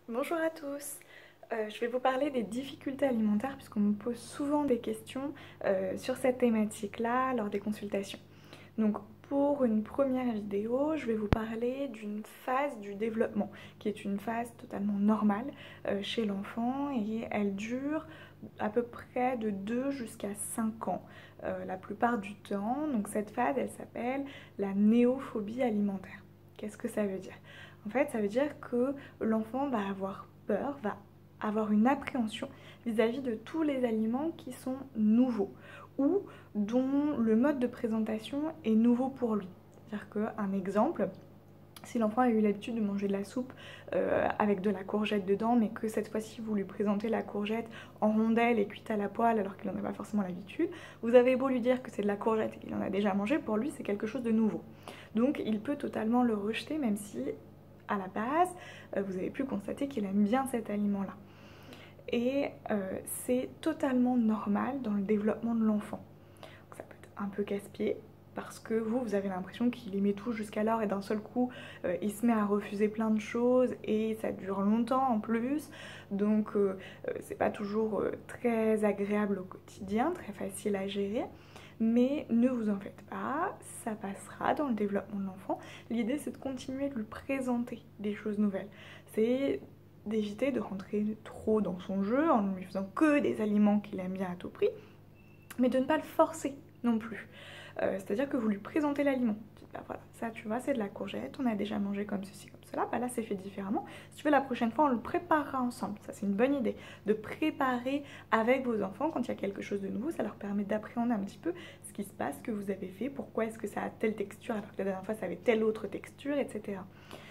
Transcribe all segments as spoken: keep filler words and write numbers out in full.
Bonjour à tous. Euh, je vais vous parler des difficultés alimentaires puisqu'on me pose souvent des questions euh, sur cette thématique-là lors des consultations. Donc pour une première vidéo, je vais vous parler d'une phase du développement qui est une phase totalement normale euh, chez l'enfant et elle dure à peu près de deux jusqu'à cinq ans euh, la plupart du temps. Donc cette phase, elle s'appelle la néophobie alimentaire. Qu'est-ce que ça veut dire? En fait, ça veut dire que l'enfant va avoir peur, va avoir une appréhension vis-à-vis de tous les aliments qui sont nouveaux ou dont le mode de présentation est nouveau pour lui. C'est-à-dire qu'un exemple, si l'enfant a eu l'habitude de manger de la soupe euh, avec de la courgette dedans, mais que cette fois-ci vous lui présentez la courgette en rondelles et cuite à la poêle alors qu'il n'en a pas forcément l'habitude, vous avez beau lui dire que c'est de la courgette et qu'il en a déjà mangé, pour lui c'est quelque chose de nouveau. Donc il peut totalement le rejeter même si à la base euh, vous avez pu constater qu'il aime bien cet aliment-là. Et euh, c'est totalement normal dans le développement de l'enfant. Ça peut être un peu casse-pied parce que vous, vous avez l'impression qu'il aimait tout jusqu'alors et d'un seul coup, euh, il se met à refuser plein de choses et ça dure longtemps en plus. Donc, euh, euh, c'est pas toujours euh, très agréable au quotidien, très facile à gérer. Mais ne vous en faites pas, ça passera dans le développement de l'enfant. L'idée, c'est de continuer de lui présenter des choses nouvelles. C'est d'éviter de rentrer trop dans son jeu en ne lui faisant que des aliments qu'il aime bien à tout prix, mais de ne pas le forcer non plus. Euh, C'est-à-dire que vous lui présentez l'aliment. Bah voilà, ça tu vois c'est de la courgette, on a déjà mangé comme ceci, comme cela, bah là c'est fait différemment. Si tu veux la prochaine fois on le préparera ensemble, ça c'est une bonne idée. De préparer avec vos enfants quand il y a quelque chose de nouveau, ça leur permet d'appréhender un petit peu ce qui se passe, ce que vous avez fait, pourquoi est-ce que ça a telle texture alors que la dernière fois ça avait telle autre texture, et cetera.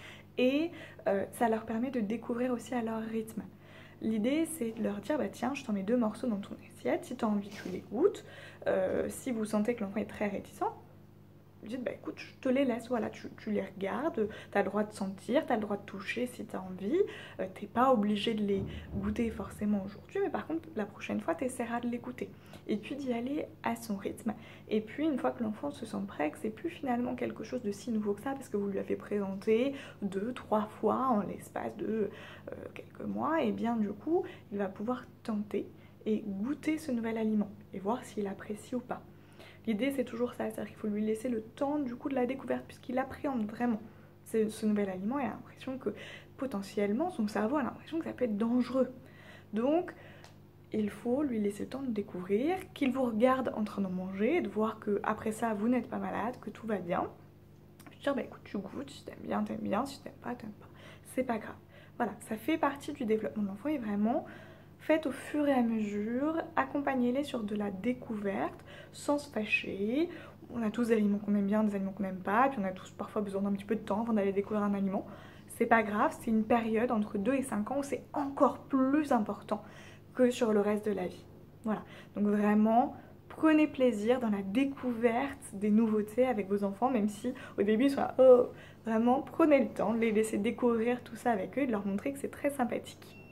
Et euh, ça leur permet de découvrir aussi à leur rythme. L'idée, c'est de leur dire, bah tiens, je t'en mets deux morceaux dans ton assiette, si tu as envie, tu les goûtes. Euh, si vous sentez que l'enfant est très réticent, vous dites, bah écoute, je te les laisse, voilà, tu, tu les regardes, tu as le droit de sentir, tu as le droit de toucher si tu as envie, euh, t'es pas obligé de les goûter forcément aujourd'hui, mais par contre, la prochaine fois, tu essaieras de les goûter. Et puis d'y aller à son rythme. Et puis, une fois que l'enfant se sent prêt, que c'est plus finalement quelque chose de si nouveau que ça, parce que vous lui avez présenté deux, trois fois en l'espace de euh, quelques mois, et bien du coup, il va pouvoir tenter et goûter ce nouvel aliment, et voir s'il apprécie ou pas. L'idée c'est toujours ça, c'est-à-dire qu'il faut lui laisser le temps du coup de la découverte puisqu'il appréhende vraiment ce, ce nouvel aliment et a l'impression que potentiellement son cerveau a l'impression que ça peut être dangereux. Donc il faut lui laisser le temps de découvrir, qu'il vous regarde en train de manger, de voir que après ça vous n'êtes pas malade, que tout va bien. Puis dire bah écoute tu goûtes, si t'aimes bien t'aimes bien, si t'aimes pas t'aimes pas, c'est pas grave. Voilà, ça fait partie du développement de l'enfant et vraiment faites au fur et à mesure, accompagnez-les sur de la découverte sans se fâcher. On a tous des aliments qu'on aime bien, des aliments qu'on n'aime pas, puis on a tous parfois besoin d'un petit peu de temps avant d'aller découvrir un aliment. C'est pas grave, c'est une période entre deux et cinq ans où c'est encore plus important que sur le reste de la vie. Voilà, donc vraiment prenez plaisir dans la découverte des nouveautés avec vos enfants, même si au début ils sont là, oh, vraiment prenez le temps de les laisser découvrir tout ça avec eux et de leur montrer que c'est très sympathique.